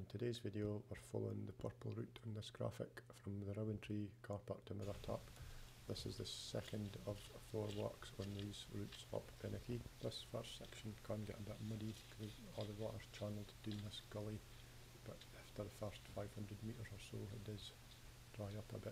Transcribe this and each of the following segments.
today's video we're following the purple route on this graphic from the Rowantree car park to Mither tap. This is the second of 4 walks on these routes up Bennachie. This first section can get a bit muddy because all the water's channelled down this gully, but after the first 500 metres or so it does dry up a bit.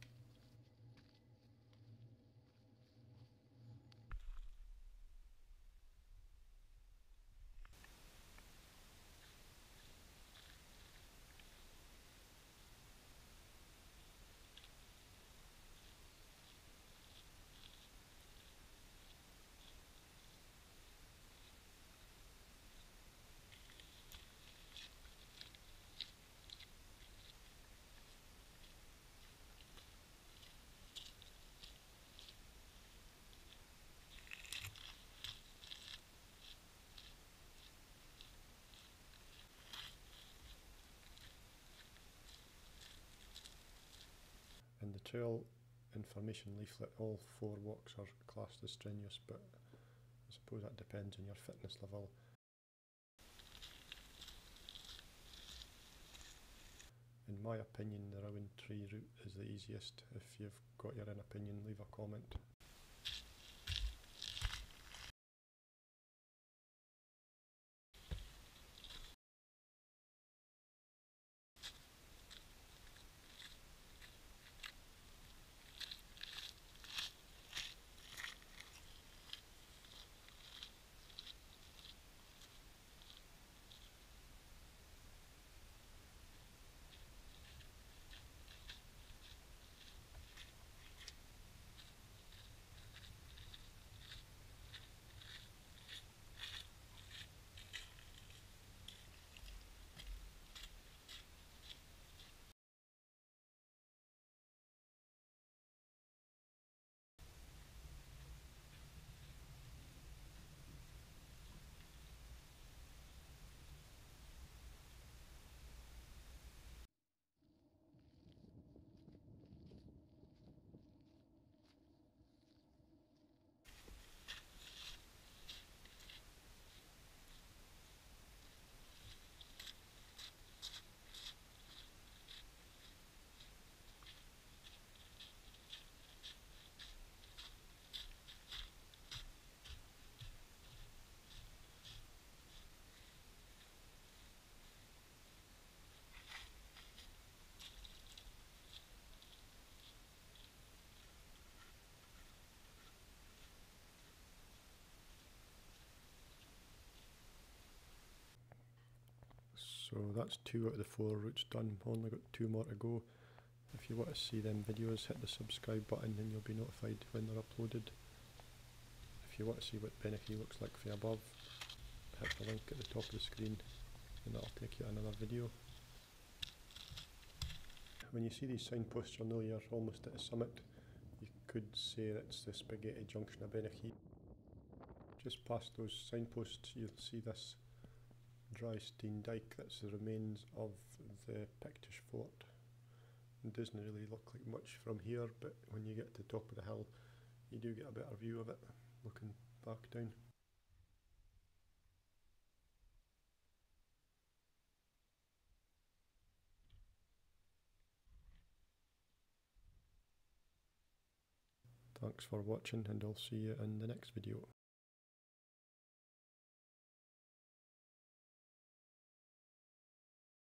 In the trail information leaflet, all 4 walks are classed as strenuous, but I suppose that depends on your fitness level. In my opinion, the Rowantree route is the easiest. If you've got your own opinion, leave a comment. So that's 2 out of the 4 routes done, only got 2 more to go. If you want to see them videos, hit the subscribe button and you'll be notified when they're uploaded. If you want to see what Bennachie looks like from above, hit the link at the top of the screen and that'll take you to another video. When you see these signposts you'll know you're almost at the summit. You could say it's the spaghetti junction of Bennachie. Just past those signposts you'll see this dry stone dike. That's the remains of the Pictish fort. It doesn't really look like much from here, but when you get to the top of the hill you do get a better view of it looking back down. Thanks for watching and I'll see you in the next video.